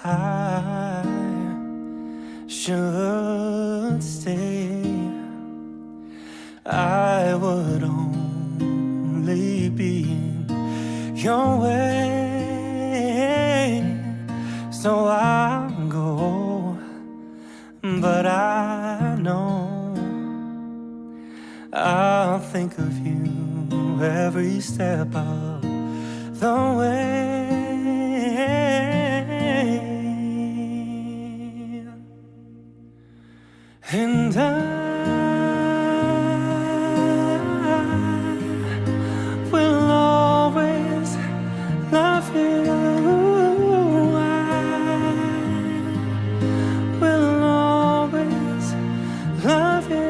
I should stay, I would only be in your way. So I'll go, but I know I'll think of you every step of the way. And I will always love you. I will always love you.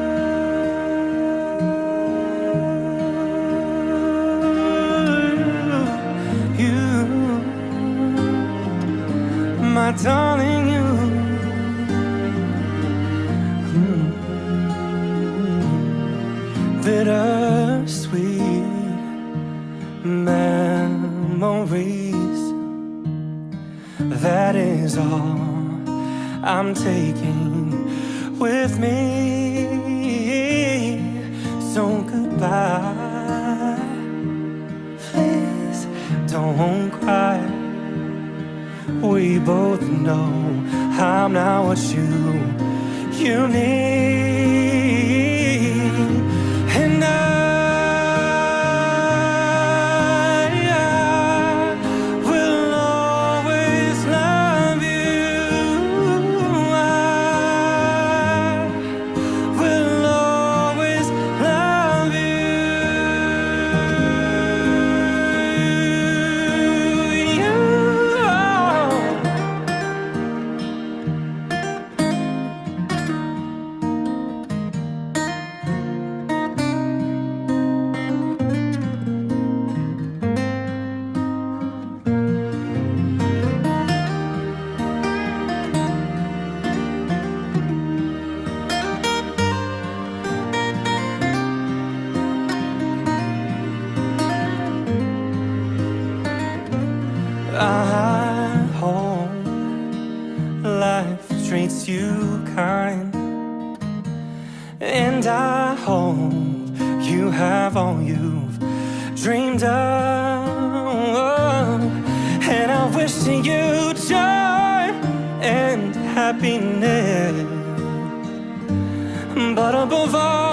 My darling, you. Bittersweet memories, that is all I'm taking with me. So goodbye, please don't cry. We both know I'm not what you need. And I will always love you. I will always love I hope life treats you kind, and I hope you have all you've dreamed of. And I wish you joy and happiness, but above all